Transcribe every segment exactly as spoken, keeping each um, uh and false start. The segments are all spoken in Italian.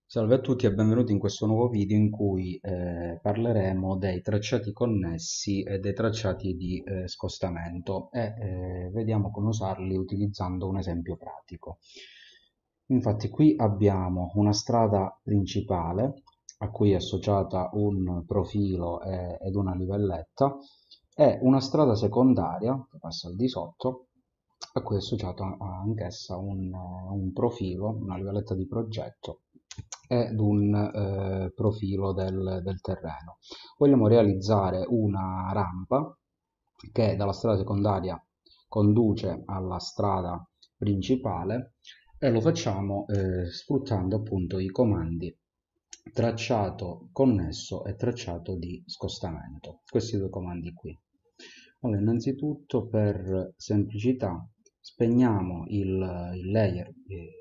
Salve a tutti e benvenuti in questo nuovo video in cui eh, parleremo dei tracciati connessi e dei tracciati di eh, scostamento e eh, vediamo come usarli utilizzando un esempio pratico. Infatti qui abbiamo una strada principale a cui è associata un profilo e- ed una livelletta e una strada secondaria che passa al di sotto a cui è associata anch'essa un, un profilo, una livelletta di progetto ed un eh, profilo del, del terreno. Vogliamo realizzare una rampa che dalla strada secondaria conduce alla strada principale e lo facciamo eh, sfruttando appunto i comandi tracciato connesso e tracciato di scostamento, questi due comandi qui. Allora, innanzitutto per semplicità spegniamo il, il layer eh,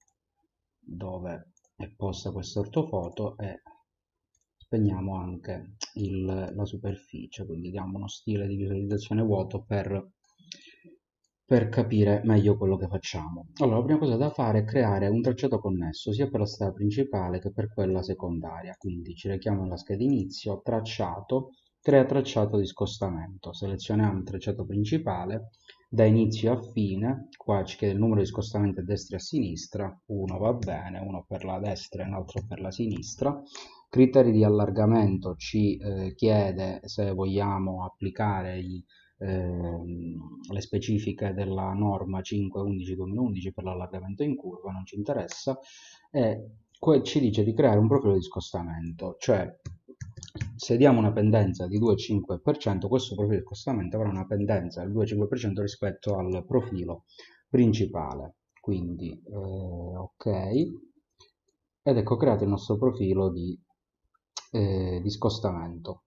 dove è posta questa ortofoto e spegniamo anche il, la superficie, quindi diamo uno stile di visualizzazione vuoto per, per capire meglio quello che facciamo. Allora, la prima cosa da fare è creare un tracciato connesso sia per la strada principale che per quella secondaria, quindi ci rechiamo alla scheda inizio, tracciato, crea tracciato di scostamento, selezioniamo il tracciato principale, da inizio a fine, qua ci chiede il numero di scostamenti a destra e a sinistra, uno va bene, uno per la destra e un altro per la sinistra. Criteri di allargamento ci eh, chiede se vogliamo applicare i, ehm, le specifiche della norma cinque undici duemilaundici per l'allargamento in curva, non ci interessa, e ci dice di creare un profilo di scostamento, cioè se diamo una pendenza di due virgola cinque per cento, questo profilo di scostamento avrà una pendenza del due virgola cinque per cento rispetto al profilo principale. Quindi eh, ok, ed ecco creato il nostro profilo di, eh, di scostamento.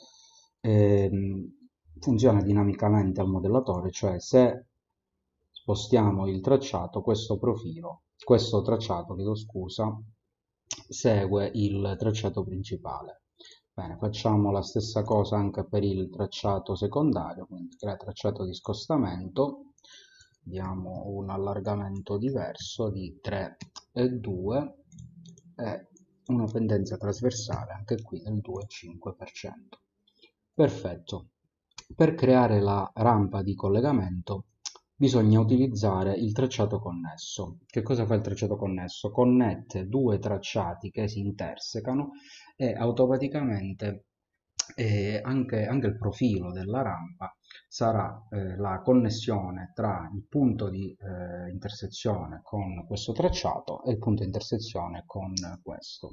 Ehm, funziona dinamicamente al modellatore, cioè se spostiamo il tracciato, questo profilo, questo tracciato, chiedo scusa, segue il tracciato principale. Bene, facciamo la stessa cosa anche per il tracciato secondario, quindi crea tracciato di scostamento, diamo un allargamento diverso di tre e due e una pendenza trasversale anche qui del due virgola cinque per cento. Perfetto. Per creare la rampa di collegamento bisogna utilizzare il tracciato connesso. Che cosa fa il tracciato connesso? Connette due tracciati che si intersecano e automaticamente eh, anche, anche il profilo della rampa sarà eh, la connessione tra il punto di eh, intersezione con questo tracciato e il punto di intersezione con questo.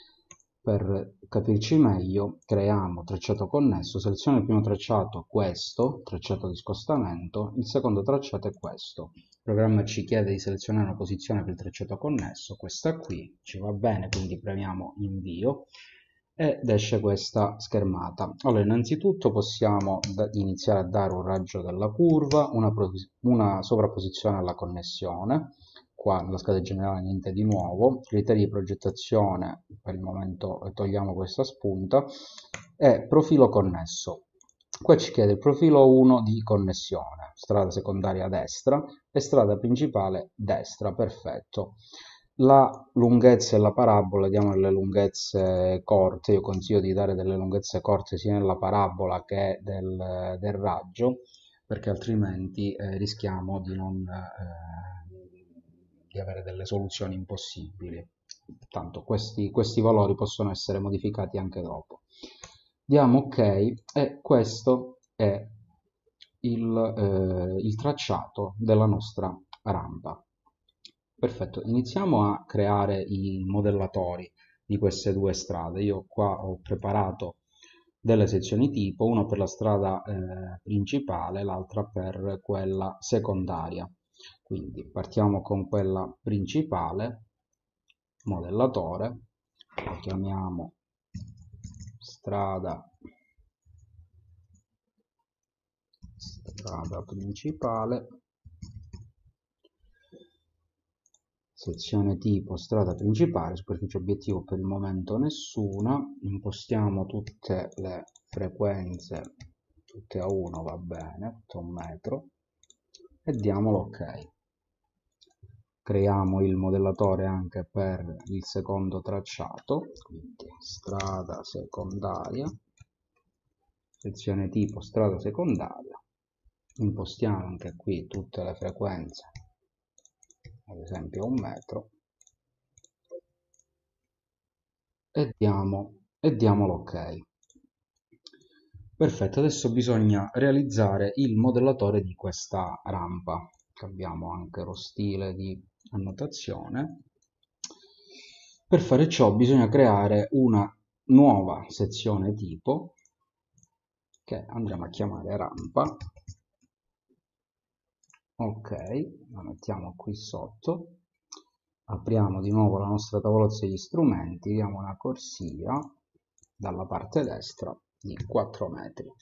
Per capirci meglio, creiamo tracciato connesso, seleziono il primo tracciato, questo, tracciato di scostamento, il secondo tracciato è questo. Il programma ci chiede di selezionare una posizione per il tracciato connesso, questa qui, ci va bene, quindi premiamo invio ed esce questa schermata. Allora, innanzitutto possiamo iniziare a dare un raggio della curva, una, una sovrapposizione alla connessione, qua nella scheda generale niente di nuovo, criteri di progettazione, per il momento togliamo questa spunta, e profilo connesso. Qua ci chiede il profilo uno di connessione, strada secondaria a destra e strada principale destra, perfetto. La lunghezza e la parabola, diamo delle lunghezze corte, io consiglio di dare delle lunghezze corte sia nella parabola che del, del raggio, perché altrimenti eh, rischiamo di non... Eh, di avere delle soluzioni impossibili. Tanto questi, questi valori possono essere modificati anche dopo. Diamo ok e questo è il, eh, il tracciato della nostra rampa. Perfetto, iniziamo a creare i modellatori di queste due strade. Io qua ho preparato delle sezioni tipo, una per la strada eh, principale, l'altra per quella secondaria. Quindi partiamo con quella principale, modellatore, lo chiamiamo strada, strada principale, sezione tipo strada principale, superficie obiettivo per il momento nessuna, impostiamo tutte le frequenze, tutte a uno va bene, tutto a un metro, e diamo l'ok. creiamo il modellatore anche per il secondo tracciato, quindi strada secondaria, sezione tipo strada secondaria, impostiamo anche qui tutte le frequenze, ad esempio un metro, e diamo, e diamo l'ok. Perfetto, adesso bisogna realizzare il modellatore di questa rampa. Cambiamo anche lo stile di annotazione. Per fare ciò bisogna creare una nuova sezione tipo che andremo a chiamare rampa. Ok, la mettiamo qui sotto. Apriamo di nuovo la nostra tavolozza degli strumenti, diamo una corsia dalla parte destra di quattro metri.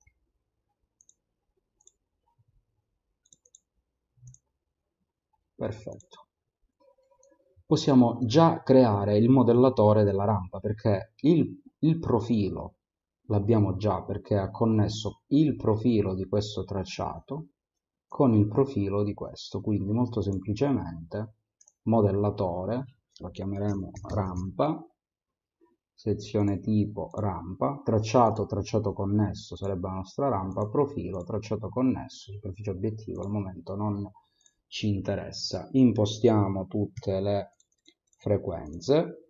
Perfetto. Possiamo già creare il modellatore della rampa perché il, il profilo l'abbiamo già, perché ha connesso il profilo di questo tracciato con il profilo di questo, quindi molto semplicemente modellatore, lo chiameremo rampa, sezione tipo rampa, tracciato, tracciato connesso sarebbe la nostra rampa, profilo, tracciato connesso, superficie obiettivo al momento non ci interessa. Impostiamo tutte le frequenze,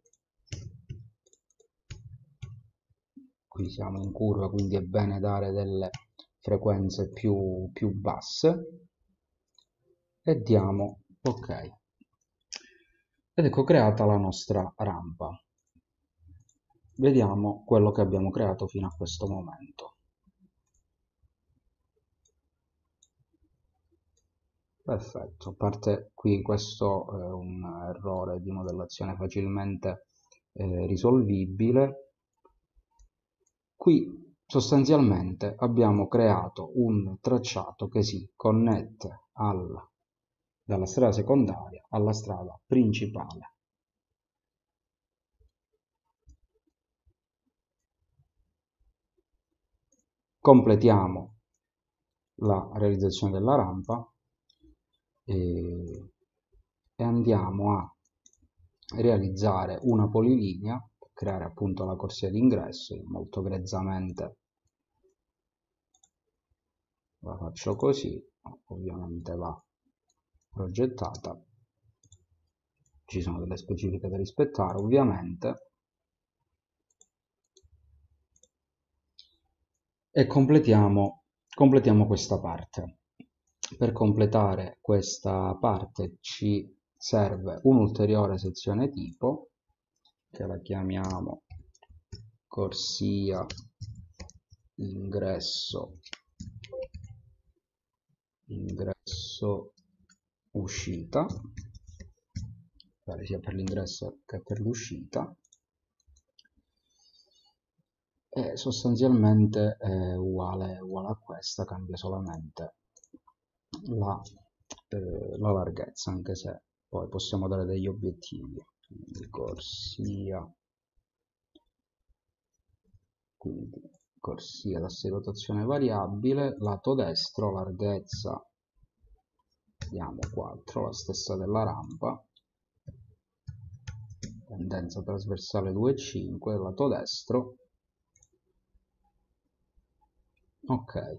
qui siamo in curva quindi è bene dare delle frequenze più, più basse e diamo ok. Ed ecco creata la nostra rampa. Vediamo quello che abbiamo creato fino a questo momento. Perfetto, a parte qui questo è un errore di modellazione facilmente eh, risolvibile. Qui sostanzialmente abbiamo creato un tracciato che si connette al, dalla strada secondaria alla strada principale. Completiamo la realizzazione della rampa e, e andiamo a realizzare una polilinea per creare appunto la corsia d'ingresso. Molto grezzamente la faccio così, ovviamente va progettata, ci sono delle specifiche da rispettare ovviamente, e completiamo, completiamo questa parte. Per completare questa parte ci serve un'ulteriore sezione tipo che la chiamiamo corsia ingresso ingresso uscita, vale sia per l'ingresso che per l'uscita, e sostanzialmente è uguale, uguale a questa, cambia solamente la, eh, la larghezza, anche se poi possiamo dare degli obiettivi. Quindi corsia, quindi corsia d'asse di rotazione variabile, lato destro, larghezza diamo quattro, la stessa della rampa, pendenza trasversale due virgola cinque, lato destro, ok.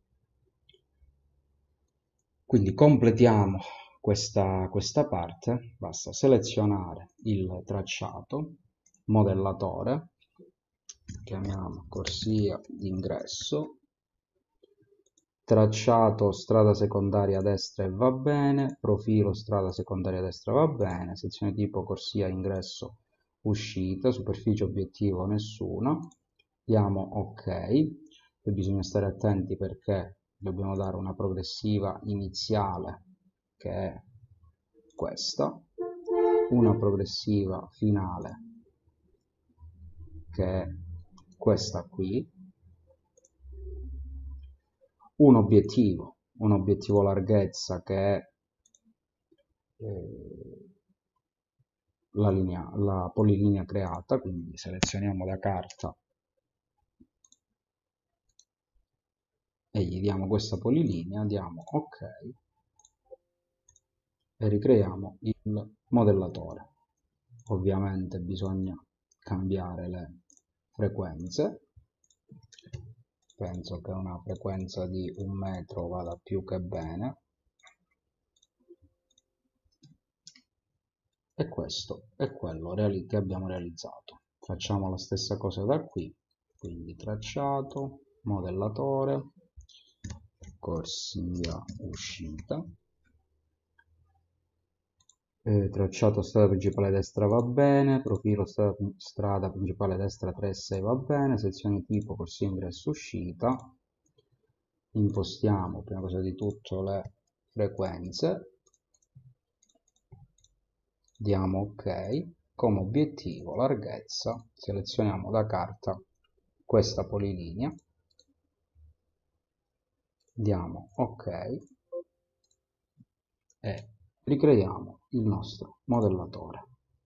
Quindi completiamo questa, questa parte, basta selezionare il tracciato, modellatore, chiamiamo corsia d'ingresso, tracciato strada secondaria a destra e va bene, profilo strada secondaria a destra va bene, sezione tipo corsia ingresso uscita, superficie obiettivo nessuna, diamo ok, e bisogna stare attenti perché dobbiamo dare una progressiva iniziale che è questa, una progressiva finale che è questa qui, un obiettivo, un obiettivo larghezza che è eh, la, linea, la polilinea creata, quindi selezioniamo la carta e gli diamo questa polilinea, diamo ok e ricreiamo il modellatore. Ovviamente bisogna cambiare le frequenze. Penso che una frequenza di un metro vada più che bene. E questo è quello che abbiamo realizzato. Facciamo la stessa cosa da qui, quindi tracciato, modellatore, corsia uscita, eh, tracciato strada principale destra va bene, profilo strada, strada principale destra tre sei va bene, sezione tipo corsia ingresso uscita, impostiamo prima cosa di tutto le frequenze, diamo ok, come obiettivo larghezza, selezioniamo da carta questa polilinea, diamo ok e ricreiamo il nostro modellatore.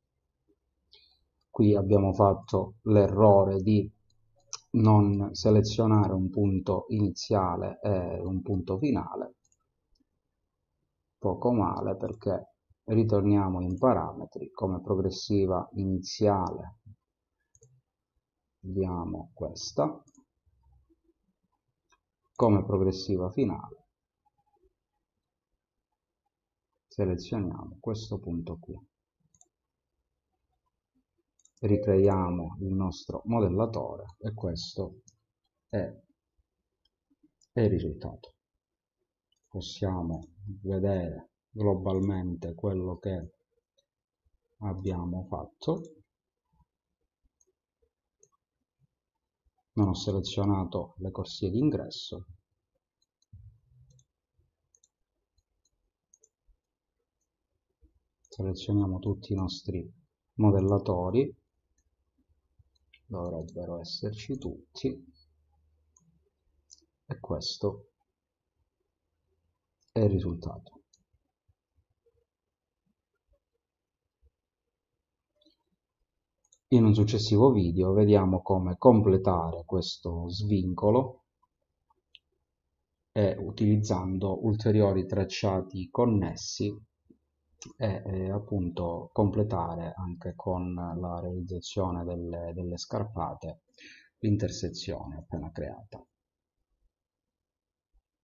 Qui abbiamo fatto l'errore di non selezionare un punto iniziale e un punto finale, poco male, perché ritorniamo in parametri come progressiva iniziale, diamo questa, come progressiva finale selezioniamo questo punto qui, ricreiamo il nostro modellatore e questo è, è il risultato. Possiamo vedere globalmente quello che abbiamo fatto. Non ho selezionato le corsie d'ingresso. Selezioniamo tutti i nostri modellatori, dovrebbero esserci tutti, e questo è il risultato. In un successivo video vediamo come completare questo svincolo e utilizzando ulteriori tracciati connessi e eh, appunto completare anche con la realizzazione delle, delle scarpate l'intersezione appena creata.